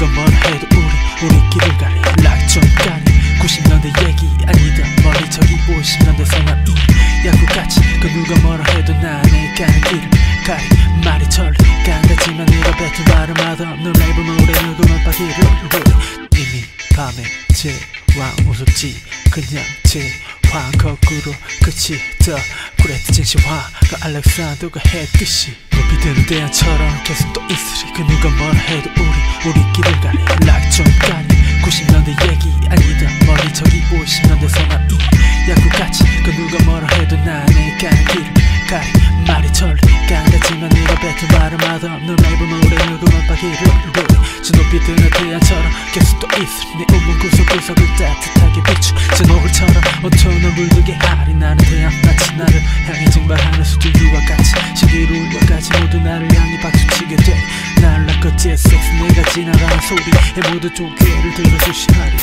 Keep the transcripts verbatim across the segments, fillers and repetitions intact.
누가 뭐라 해도 우리 우리끼리 가리 like 좀 가리 구십 년대 얘기 아니다 머리 저기 오십 년대서만 이 야구같이 그 누가 뭐라 해도 나내 가는 길을 가리 말이 천리 깡가지만 네가 뱉은 말은 맛없는 랩은 노래 누구만 빠기를 부리 이미 밤에 제왕 우습지 그냥 제왕 거꾸로 끝이 더 그랬듯 진시황과 알렉산더가 했듯이 높이 드는 대안처럼 계속 또 있으리 그 누가 뭐라 해도 우리 우리끼리 가리 like 좀 가리 구십 년대 얘기 아니다 머리 저기 오십 년대서만 이 야구같이 그 누가 뭐라 해도 나내 가는 길을 가리 말이 천리 깡가지만 네가 뱉은 말은 맛없는 랩은 노래 누구만 빠기를 부리 저 높이 드는 태양처럼 계속 또 있으리 네 우문 구석구석을 따뜻하게 비추 저 노을처럼 온통을 물들게 하리 나는 태양 마치 나를 향해 증발하는 수증기와 같이 신기루와 같이 모두 나를 향해 박수치게 돼 날라 끝에 섹스 내가 지나가는 소리에 모두 좀 귀를 들어주시하리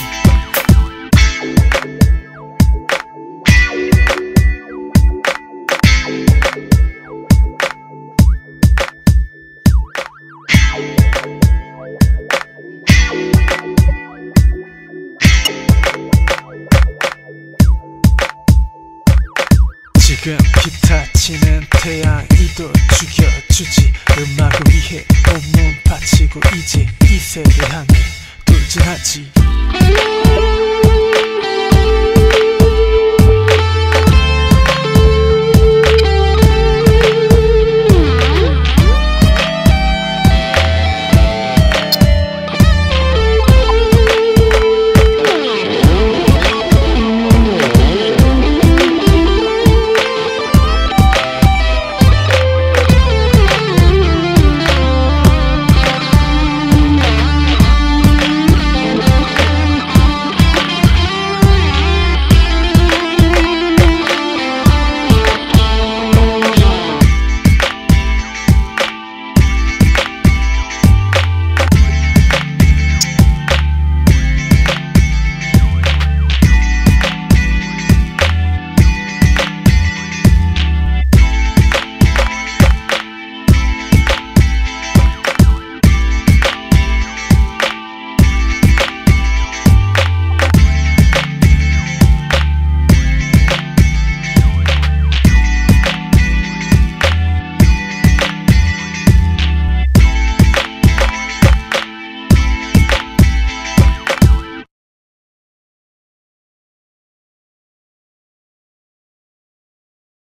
지금 기타 치는 태양이도 죽여주지 음악을 위해 온몸 바치고 이제 이 세를 향해 돌진하지